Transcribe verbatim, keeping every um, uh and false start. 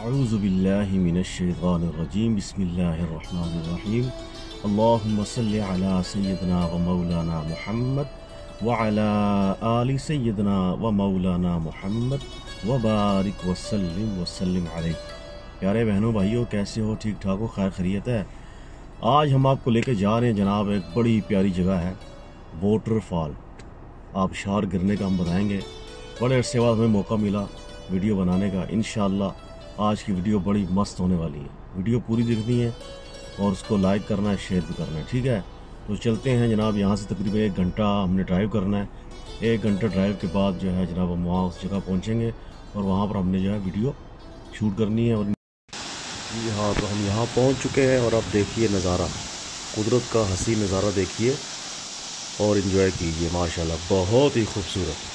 अऊज़ु बिल्लाहि मिनश्शैतानिर्रजीम बिस्मिल्लाहिर्रहमानिर्रहीम अल्लाहुम्मा सल्लि अला सय्यिदना व मौलाना मुहम्मद व अला आलि सय्यिदना व मौलाना मुहम्मद व बारिक व सल्लिम व सल्लिम अलैहि। प्यारे बहनों भाइयों, कैसे हो? ठीक ठाक हो? खैर खैरियत है? आज हम आपको लेके जा रहे हैं जनाब, एक बड़ी प्यारी जगह है वाटरफॉल। आबशार गिरने का हम बताएंगे। बड़े अरसे बाद हमें मौका मिला वीडियो बनाने का। इंशाअल्लाह आज की वीडियो बड़ी मस्त होने वाली है। वीडियो पूरी देखनी है और उसको लाइक करना है, शेयर भी करना है, ठीक है? तो चलते हैं जनाब। यहाँ से तकरीबन एक घंटा हमने ड्राइव करना है। एक घंटा ड्राइव के बाद जो है जनाब हम वहाँ उस जगह पहुँचेंगे और वहाँ पर हमने जो है वीडियो शूट करनी है। और जी हाँ, तो हम यहाँ पहुँच चुके हैं और अब देखिए नज़ारा, कुदरत का हसीन नज़ारा देखिए और इन्जॉय कीजिए। माशाल्लाह बहुत ही खूबसूरत।